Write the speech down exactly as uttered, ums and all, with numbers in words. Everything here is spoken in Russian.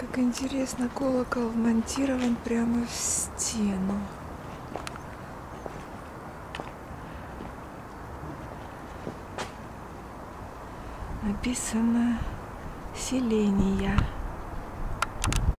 Как интересно, колокол вмонтирован прямо в стену. Написано «Селения».